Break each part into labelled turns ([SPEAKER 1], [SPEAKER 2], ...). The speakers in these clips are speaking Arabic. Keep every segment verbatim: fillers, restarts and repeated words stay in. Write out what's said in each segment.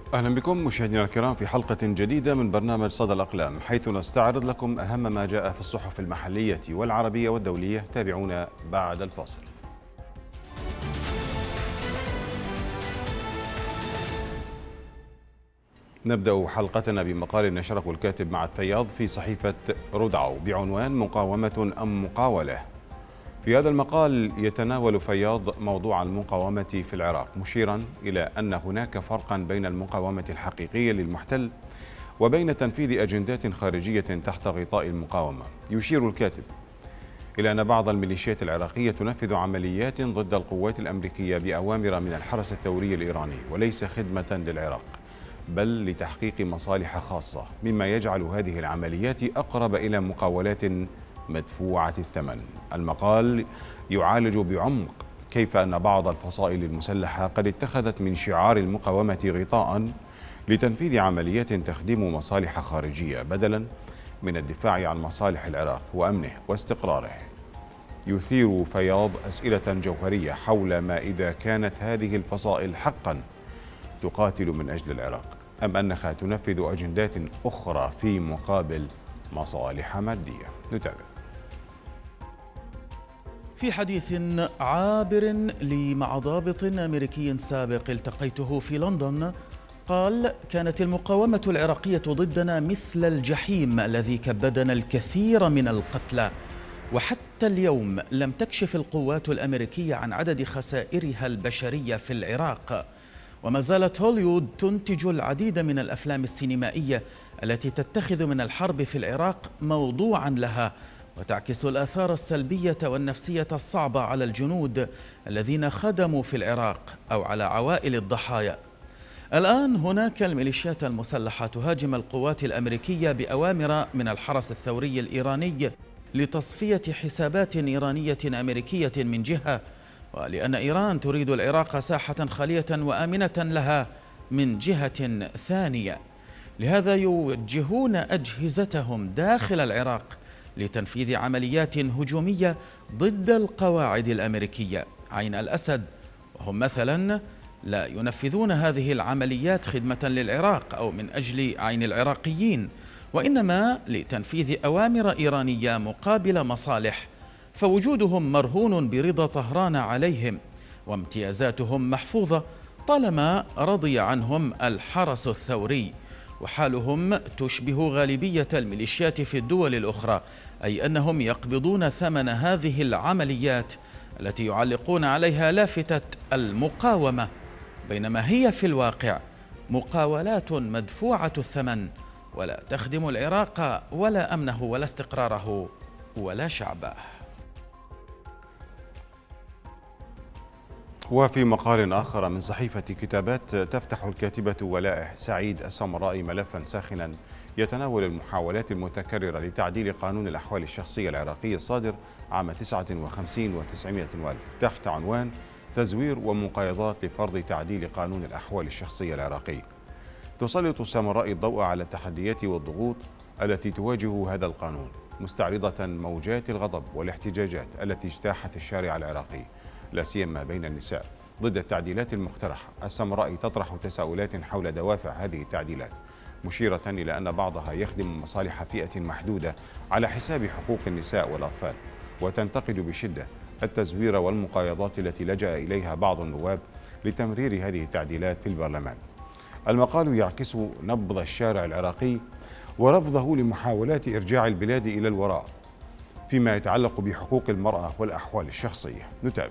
[SPEAKER 1] أهلا بكم مشاهدينا الكرام في حلقة جديدة من برنامج صدى الأقلام، حيث نستعرض لكم أهم ما جاء في الصحف المحلية والعربية والدولية. تابعونا بعد الفاصل. نبدأ حلقتنا بمقال نشره الكاتب معد فياض في صحيفة رودعو بعنوان مقاومة أم مقاولة. في هذا المقال يتناول فياض موضوع المقاومة في العراق، مشيرا إلى أن هناك فرقا بين المقاومة الحقيقية للمحتل وبين تنفيذ أجندات خارجية تحت غطاء المقاومة. يشير الكاتب إلى أن بعض الميليشيات العراقية تنفذ عمليات ضد القوات الأمريكية بأوامر من الحرس الثوري الإيراني، وليس خدمة للعراق بل لتحقيق مصالح خاصة، مما يجعل هذه العمليات أقرب إلى مقاولات مدفوعة الثمن. المقال يعالج بعمق كيف أن بعض الفصائل المسلحة قد اتخذت من شعار المقاومة غطاء لتنفيذ عمليات تخدم مصالح خارجية بدلا من الدفاع عن مصالح العراق وأمنه واستقراره. يثير فياض أسئلة جوهرية حول ما إذا كانت هذه الفصائل حقا تقاتل من أجل العراق أم أنها تنفذ أجندات أخرى في مقابل مصالح مادية. نتابع.
[SPEAKER 2] في حديث عابر لي مع ضابط أمريكي سابق التقيته في لندن، قال: كانت المقاومة العراقية ضدنا مثل الجحيم الذي كبدنا الكثير من القتلى، وحتى اليوم لم تكشف القوات الأمريكية عن عدد خسائرها البشرية في العراق، وما زالت هوليوود تنتج العديد من الأفلام السينمائية التي تتخذ من الحرب في العراق موضوعا لها، وتعكس الآثار السلبية والنفسية الصعبة على الجنود الذين خدموا في العراق أو على عوائل الضحايا. الآن هناك الميليشيات المسلحة تهاجم القوات الأمريكية بأوامر من الحرس الثوري الإيراني لتصفية حسابات إيرانية أمريكية من جهة، ولأن إيران تريد العراق ساحة خالية وآمنة لها من جهة ثانية. لهذا يوجهون أجهزتهم داخل العراق لتنفيذ عمليات هجومية ضد القواعد الأمريكية عين الأسد، وهم مثلا لا ينفذون هذه العمليات خدمة للعراق أو من أجل عين العراقيين، وإنما لتنفيذ أوامر إيرانية مقابل مصالح، فوجودهم مرهون برضا طهران عليهم، وامتيازاتهم محفوظة طالما رضي عنهم الحرس الثوري، وحالهم تشبه غالبية الميليشيات في الدول الأخرى، أي أنهم يقبضون ثمن هذه العمليات التي يعلقون عليها لافتة المقاومة، بينما هي في الواقع مقاولات مدفوعة الثمن ولا تخدم العراق ولا أمنه ولا استقراره ولا شعبه.
[SPEAKER 1] وفي مقال آخر من صحيفة كتابات، تفتح الكاتبة ولاء سعيد السمرائي ملفا ساخنا يتناول المحاولات المتكررة لتعديل قانون الأحوال الشخصية العراقي الصادر عام تسعة وخمسين وتسعمائة وألف تحت عنوان تزوير ومقايضات لفرض تعديل قانون الأحوال الشخصية العراقي. تسلط السمراء الضوء على التحديات والضغوط التي تواجه هذا القانون، مستعرضة موجات الغضب والاحتجاجات التي اجتاحت الشارع العراقي لا سيما بين النساء ضد التعديلات المقترحة. السمراء تطرح تساؤلات حول دوافع هذه التعديلات، مشيرة إلى أن بعضها يخدم مصالح فئة محدودة على حساب حقوق النساء والأطفال، وتنتقد بشدة التزوير والمقايضات التي لجأ إليها بعض النواب لتمرير هذه التعديلات في البرلمان. المقال يعكس نبض الشارع العراقي ورفضه لمحاولات إرجاع البلاد إلى الوراء فيما يتعلق بحقوق المرأة والأحوال الشخصية. نتابع.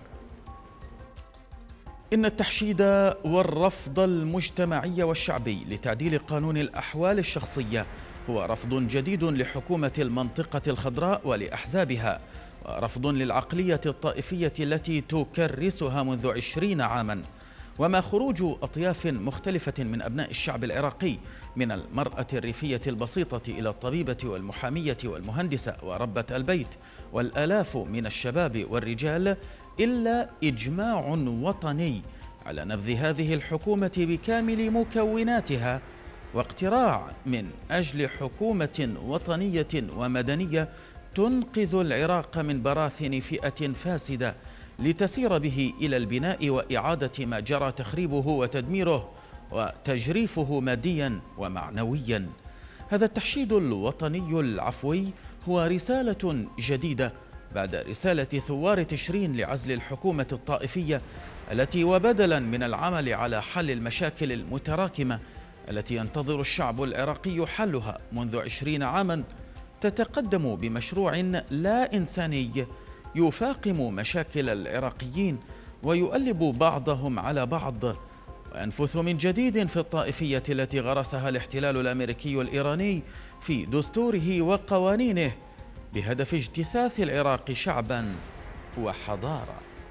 [SPEAKER 2] إن التحشيد والرفض المجتمعي والشعبي لتعديل قانون الأحوال الشخصية هو رفض جديد لحكومة المنطقة الخضراء ولأحزابها، ورفض للعقلية الطائفية التي تكرسها منذ عشرين عاما. وما خروج أطياف مختلفة من أبناء الشعب العراقي، من المرأة الريفية البسيطة إلى الطبيبة والمحامية والمهندسة وربة البيت، والآلاف من الشباب والرجال، إلا إجماع وطني على نبذ هذه الحكومة بكامل مكوناتها، واقتراع من أجل حكومة وطنية ومدنية تنقذ العراق من براثن فئة فاسدة لتسير به إلى البناء وإعادة ما جرى تخريبه وتدميره وتجريفه ماديا ومعنويا. هذا التحشيد الوطني العفوي هو رسالة جديدة بعد رسالة ثوار تشرين لعزل الحكومة الطائفية التي وبدلا من العمل على حل المشاكل المتراكمة التي ينتظر الشعب العراقي حلها منذ عشرين عاما، تتقدم بمشروع لا إنساني يفاقم مشاكل العراقيين ويؤلب بعضهم على بعض، وينفث من جديد في الطائفية التي غرسها الاحتلال الأمريكي الإيراني في دستوره وقوانينه بهدف اجتثاث العراق شعبا وحضارة.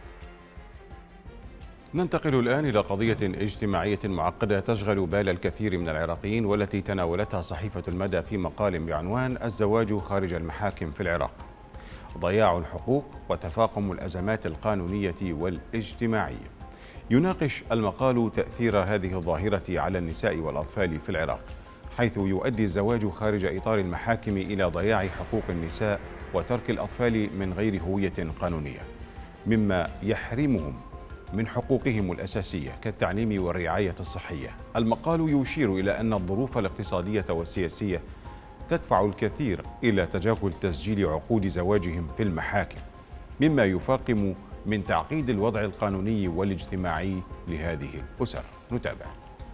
[SPEAKER 1] ننتقل الآن إلى قضية اجتماعية معقدة تشغل بال الكثير من العراقيين، والتي تناولتها صحيفة المدى في مقال بعنوان الزواج خارج المحاكم في العراق، ضياع الحقوق وتفاقم الأزمات القانونية والاجتماعية. يناقش المقال تأثير هذه الظاهرة على النساء والأطفال في العراق، حيث يؤدي الزواج خارج إطار المحاكم إلى ضياع حقوق النساء وترك الأطفال من غير هوية قانونية، مما يحرمهم من حقوقهم الأساسية كالتعليم والرعاية الصحية. المقال يشير إلى أن الظروف الاقتصادية والسياسية تدفع الكثير إلى تجاهل تسجيل عقود زواجهم في المحاكم، مما يفاقم من تعقيد الوضع القانوني والاجتماعي لهذه الأسر. نتابع.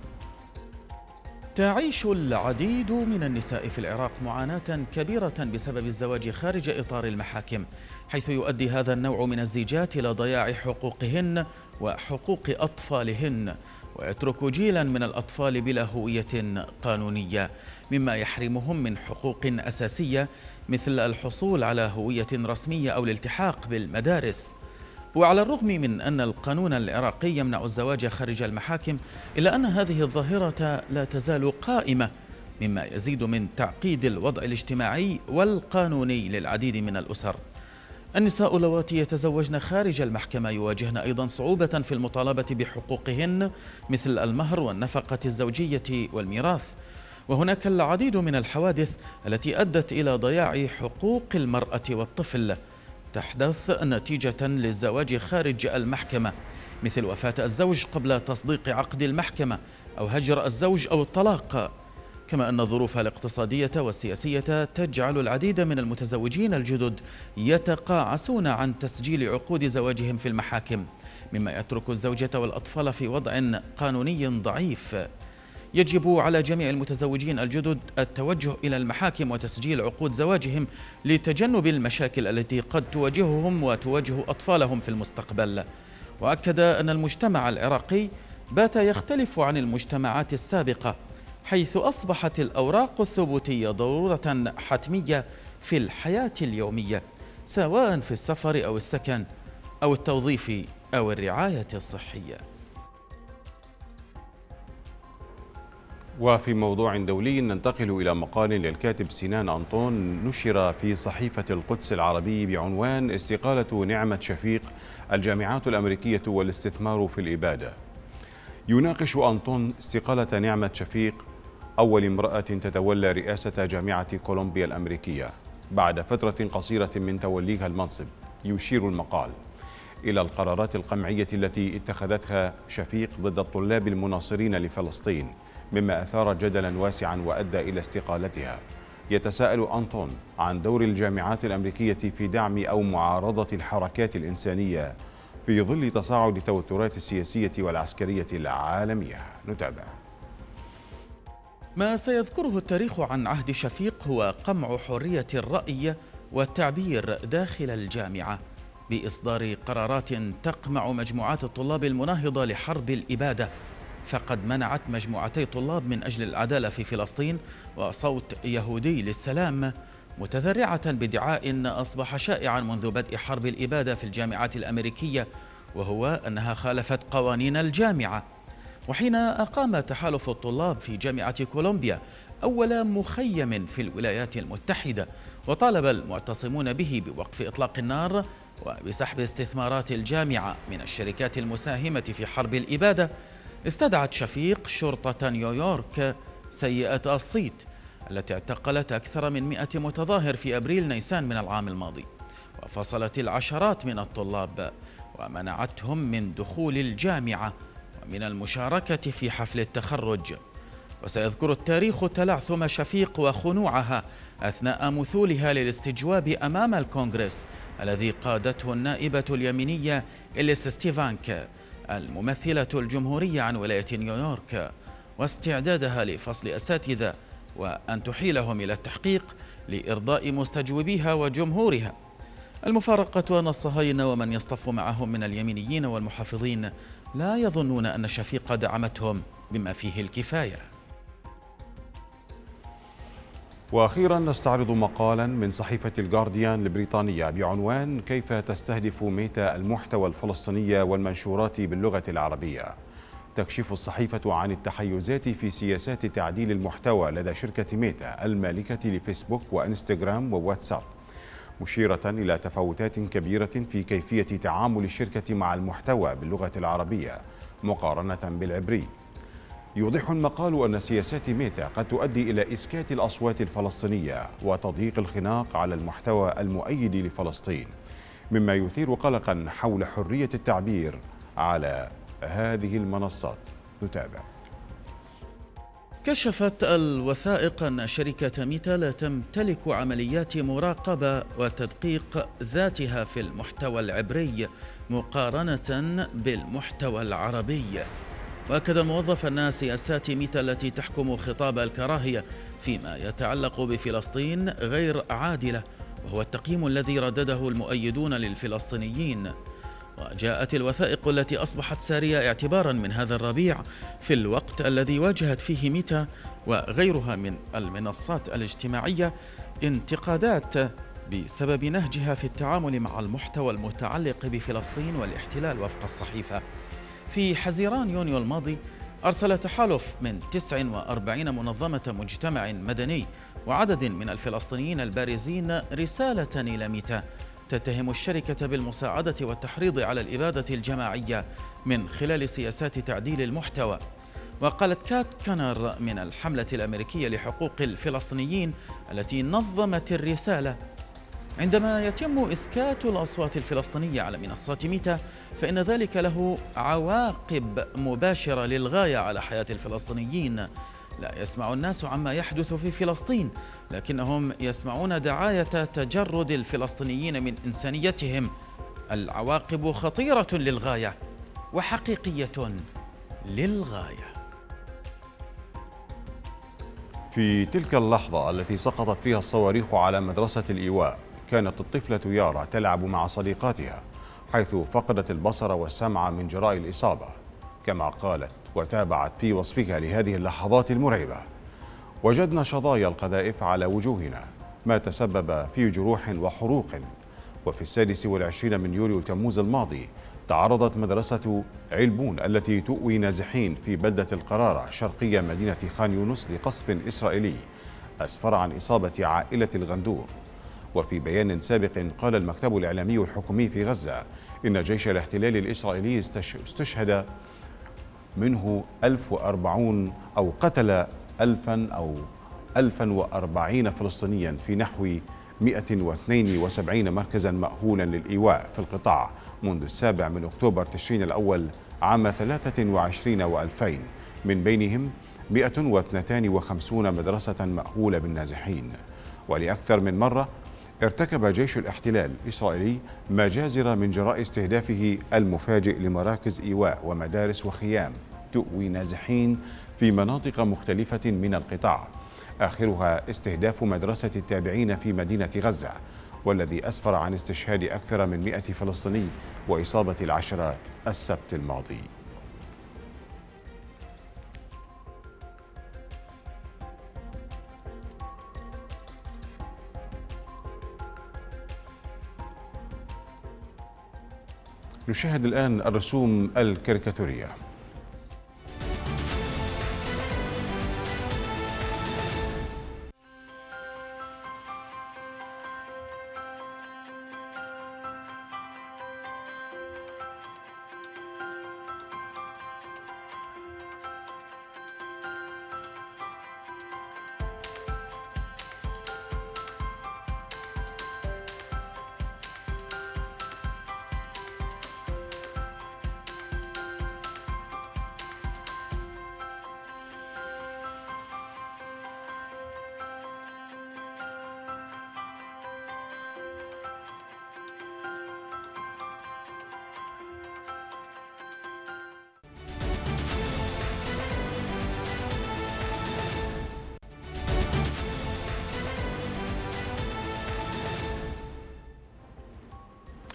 [SPEAKER 2] تعيش العديد من النساء في العراق معاناة كبيرة بسبب الزواج خارج إطار المحاكم، حيث يؤدي هذا النوع من الزيجات إلى ضياع حقوقهن وحقوق أطفالهن، ويترك جيلا من الأطفال بلا هوية قانونية، مما يحرمهم من حقوق أساسية مثل الحصول على هوية رسمية أو الالتحاق بالمدارس. وعلى الرغم من أن القانون العراقي يمنع الزواج خارج المحاكم، إلا أن هذه الظاهرة لا تزال قائمة، مما يزيد من تعقيد الوضع الاجتماعي والقانوني للعديد من الأسر. النساء اللواتي يتزوجن خارج المحكمة يواجهن أيضا صعوبة في المطالبة بحقوقهن مثل المهر والنفقة الزوجية والميراث. وهناك العديد من الحوادث التي أدت إلى ضياع حقوق المرأة والطفل تحدث نتيجة للزواج خارج المحكمة، مثل وفاة الزوج قبل تصديق عقد المحكمة أو هجر الزوج أو الطلاق. كما أن الظروف الاقتصادية والسياسية تجعل العديد من المتزوجين الجدد يتقاعسون عن تسجيل عقود زواجهم في المحاكم، مما يترك الزوجة والأطفال في وضع قانوني ضعيف. يجب على جميع المتزوجين الجدد التوجه إلى المحاكم وتسجيل عقود زواجهم لتجنب المشاكل التي قد تواجههم وتواجه أطفالهم في المستقبل. وأكد أن المجتمع العراقي بات يختلف عن المجتمعات السابقة، حيث أصبحت الأوراق الثبوتية ضرورة حتمية في الحياة اليومية، سواء في السفر أو السكن أو التوظيف أو الرعاية الصحية.
[SPEAKER 1] وفي موضوع دولي ننتقل إلى مقال للكاتب سنان أنطون نشر في صحيفة القدس العربي بعنوان استقالة نعمة شفيق، الجامعات الأمريكية والاستثمار في الإبادة. يناقش أنطون استقالة نعمة شفيق، أول امرأة تتولى رئاسة جامعة كولومبيا الأمريكية بعد فترة قصيرة من توليها المنصب. يشير المقال إلى القرارات القمعية التي اتخذتها شفيق ضد الطلاب المناصرين لفلسطين، مما أثار جدلا واسعا وأدى إلى استقالتها. يتساءل أنطون عن دور الجامعات الأمريكية في دعم أو معارضة الحركات الإنسانية في ظل تصاعد التوترات السياسية والعسكرية العالمية. نتابع.
[SPEAKER 2] ما سيذكره التاريخ عن عهد شفيق هو قمع حرية الرأي والتعبير داخل الجامعة بإصدار قرارات تقمع مجموعات الطلاب المناهضة لحرب الإبادة، فقد منعت مجموعتي طلاب من أجل العدالة في فلسطين وصوت يهودي للسلام، متذرعة بادعاء أصبح شائعا منذ بدء حرب الإبادة في الجامعات الأمريكية، وهو أنها خالفت قوانين الجامعة. وحين أقام تحالف الطلاب في جامعة كولومبيا أول مخيم في الولايات المتحدة، وطالب المعتصمون به بوقف إطلاق النار وبسحب استثمارات الجامعة من الشركات المساهمة في حرب الإبادة، استدعت شفيق شرطة نيويورك سيئة الصيت التي اعتقلت أكثر من مئة متظاهر في أبريل نيسان من العام الماضي، وفصلت العشرات من الطلاب ومنعتهم من دخول الجامعة، ومن المشاركة في حفل التخرج. وسيذكر التاريخ تلعثم شفيق وخنوعها أثناء مثولها للاستجواب أمام الكونغرس الذي قادته النائبة اليمينية إليس ستيفانك الممثلة الجمهورية عن ولاية نيويورك، واستعدادها لفصل أساتذة وأن تحيلهم إلى التحقيق لإرضاء مستجوبيها وجمهورها. المفارقة أن الصهاينة ومن يصطف معهم من اليمينيين والمحافظين لا يظنون أن شفيق دعمتهم بما فيه الكفاية.
[SPEAKER 1] وأخيرا نستعرض مقالا من صحيفة الجارديان البريطانية بعنوان كيف تستهدف ميتا المحتوى الفلسطيني والمنشورات باللغة العربية. تكشف الصحيفة عن التحيزات في سياسات تعديل المحتوى لدى شركة ميتا المالكة لفيسبوك وإنستغرام وواتساب، مشيرة إلى تفاوتات كبيرة في كيفية تعامل الشركة مع المحتوى باللغة العربية مقارنة بالعبري. يوضح المقال أن سياسات ميتا قد تؤدي إلى إسكات الأصوات الفلسطينية وتضييق الخناق على المحتوى المؤيد لفلسطين، مما يثير قلقا حول حرية التعبير على هذه المنصات. نتابع.
[SPEAKER 2] كشفت الوثائق أن شركة ميتا لا تمتلك عمليات مراقبة وتدقيق ذاتها في المحتوى العبري مقارنة بالمحتوى العربي. وأكد الموظف أن سياسات ميتا التي تحكم خطاب الكراهية فيما يتعلق بفلسطين غير عادلة، وهو التقييم الذي ردده المؤيدون للفلسطينيين. وجاءت الوثائق التي أصبحت سارية اعتبارا من هذا الربيع في الوقت الذي واجهت فيه ميتا وغيرها من المنصات الاجتماعية انتقادات بسبب نهجها في التعامل مع المحتوى المتعلق بفلسطين والاحتلال. وفق الصحيفة، في حزيران يونيو الماضي أرسل تحالف من تسع وأربعين منظمة مجتمع مدني وعدد من الفلسطينيين البارزين رسالة إلى ميتا تتهم الشركة بالمساعدة والتحريض على الإبادة الجماعية من خلال سياسات تعديل المحتوى. وقالت كات كانر من الحملة الأمريكية لحقوق الفلسطينيين التي نظمت الرسالة: عندما يتم إسكات الأصوات الفلسطينية على منصات ميتا فإن ذلك له عواقب مباشرة للغاية على حياة الفلسطينيين. لا يسمع الناس عما يحدث في فلسطين، لكنهم يسمعون دعاية تجرد الفلسطينيين من إنسانيتهم. العواقب خطيرة للغاية وحقيقية للغاية.
[SPEAKER 1] في تلك اللحظة التي سقطت فيها الصواريخ على مدرسة الإيواء، كانت الطفلة يارا تلعب مع صديقاتها، حيث فقدت البصر والسمع من جراء الإصابة. كما قالت وتابعت في وصفها لهذه اللحظات المرعبة: وجدنا شظايا القذائف على وجوهنا، ما تسبب في جروح وحروق. وفي السادس والعشرين من يوليو تموز الماضي تعرضت مدرسة علبون التي تؤوي نازحين في بلدة القرارة شرقية مدينة خان يونس لقصف إسرائيلي أسفر عن إصابة عائلة الغندور. وفي بيان سابق قال المكتب الإعلامي الحكومي في غزة إن جيش الاحتلال الإسرائيلي استشهد منه ألف وأربعين أو قتل ألفا أو ألفا وأربعين فلسطينيا في نحو مئة واثنين وسبعين مركزا مأهولا للإيواء في القطاع منذ السابع من أكتوبر تشرين الأول عام ثلاثة وعشرين وألفين، من بينهم مئة واثنين وخمسين مدرسة مأهولة بالنازحين. ولأكثر من مرة ارتكب جيش الاحتلال الإسرائيلي مجازر من جراء استهدافه المفاجئ لمراكز إيواء ومدارس وخيام تؤوي نازحين في مناطق مختلفة من القطاع، آخرها استهداف مدرسة التابعين في مدينة غزة، والذي أسفر عن استشهاد أكثر من مئة فلسطيني وإصابة العشرات السبت الماضي. نشاهد الآن الرسوم الكاريكاتورية.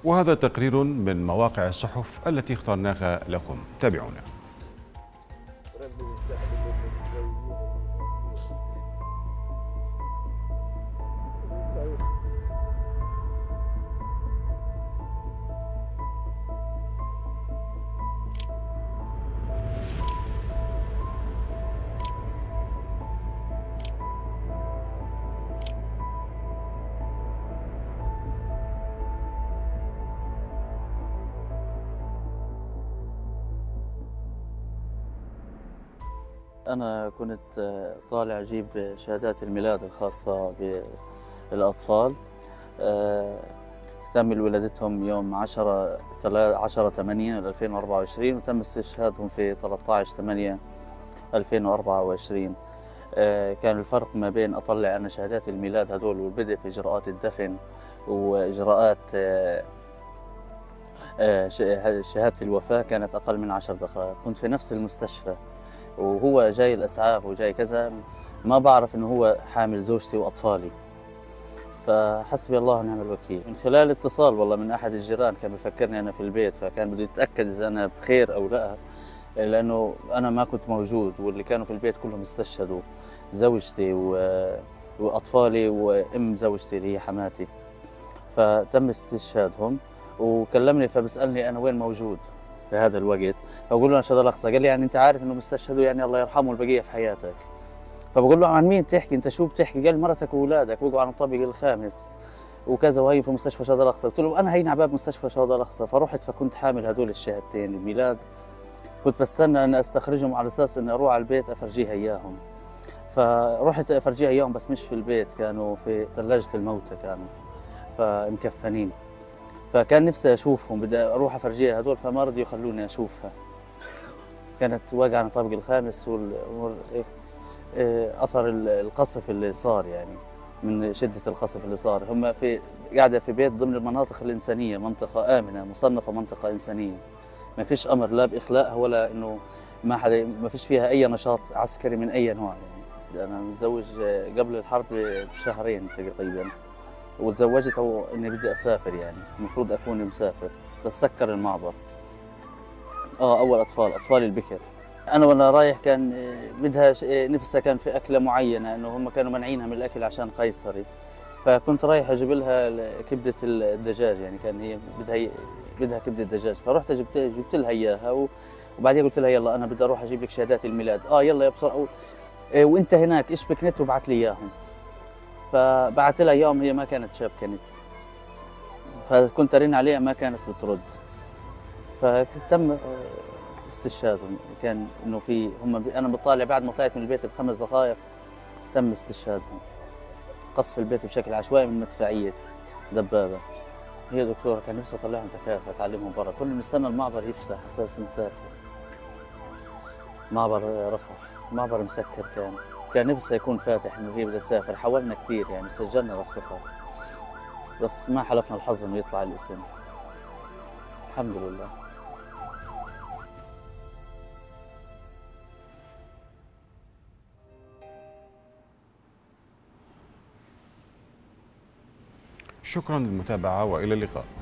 [SPEAKER 1] وهذا تقرير من مواقع الصحف التي اخترناها لكم، تابعونا.
[SPEAKER 3] أنا كنت طالع أجيب شهادات الميلاد الخاصة بالأطفال. تم ولادتهم يوم عشرة عشرة ثمانية ألفين وأربعة وعشرين، وتم استشهادهم في ثلاثة عشر ثمانية ألفين وأربعة وعشرين. كان الفرق ما بين أطلع أنا شهادات الميلاد هدول والبدء في إجراءات الدفن وإجراءات شهادة الوفاة كانت أقل من عشر دقائق. كنت في نفس المستشفى وهو جاي الإسعاف وجاي كذا، ما بعرف إنه هو حامل زوجتي وأطفالي، فحسبي الله ونعم الوكيل. من خلال اتصال والله من أحد الجيران كان بفكرني أنا في البيت، فكان بده يتأكد إذا أنا بخير أو لا، لأنه أنا ما كنت موجود واللي كانوا في البيت كلهم استشهدوا، زوجتي وأطفالي وأم زوجتي اللي هي حماتي، فتم استشهادهم. وكلمني فبسألني أنا وين موجود في هذا الوقت، فبقول له أنشد الأقصى. قال لي يعني أنت عارف إنه مستشهدوا، يعني الله يرحمه البقية في حياتك. فبقول له عن مين بتحكي أنت، شو بتحكي؟ قال مرتك وأولادك وقعوا على الطابق الخامس وكذا وهي في مستشفى شهداء الأقصى. قلت له أنا هين على باب مستشفى شهداء الأقصى. فرحت فكنت حامل هدول الشهادتين الميلاد، كنت بستنى أن أستخرجهم على أساس أني أروح على البيت أفرجيها إياهم. فرحت أفرجيها إياهم بس مش في البيت، كانوا في ثلاجة الموتى كانوا فمكفنين. فكان نفسي اشوفهم، بدي اروح افرجيها هذول، فما رضوا يخلوني اشوفها. كانت واقعه على الطابق الخامس وال اثر القصف اللي صار، يعني من شده القصف اللي صار. هم في قاعده في بيت ضمن المناطق الانسانيه، منطقه امنه مصنفه منطقه انسانيه، ما فيش امر لا باخلاءها ولا انه ما حدا، ما فيش فيها اي نشاط عسكري من اي نوع. يعني انا متزوج قبل الحرب بشهرين تقريبا، وتزوجت اني بدي اسافر، يعني المفروض اكون مسافر بس سكر المعبر. اه اول اطفال اطفالي البكر. انا وانا رايح كان بدها نفسها كان في اكله معينه، انه هم كانوا منعينها من الاكل عشان قيصري، فكنت رايح اجيب لها كبده الدجاج، يعني كان هي بدها بدها كبده دجاج، فرحت جبت جبت لها اياها، وبعدين قلت لها يلا انا بدي اروح اجيب لك شهادات الميلاد. اه يلا يا بسرعه، وانت هناك اشبك نت وابعث لي اياهم. فبعثت لها اياهم، هي ما كانت شابكه نت، فكنت ارن عليها ما كانت بترد، فتم استشهادهم. كان انه في هم انا بطالع بعد ما طلعت من البيت بخمس دقائق تم استشهادهم. قصف البيت بشكل عشوائي من مدفعيه دبابه. هي دكتوره كان نفسي اطلعهم تكافؤ اتعلمهم برا، كنا بنستنى المعبر يفتح اساس نسافر. معبر رفح معبر مسكر، كان كان نفسه يكون فاتح انه هي بدها تسافر. حاولنا كثير يعني، سجلنا للسفر بس ما حلفنا الحظ انه يطلع الاسم. الحمد لله.
[SPEAKER 1] شكرا للمتابعة وإلى اللقاء.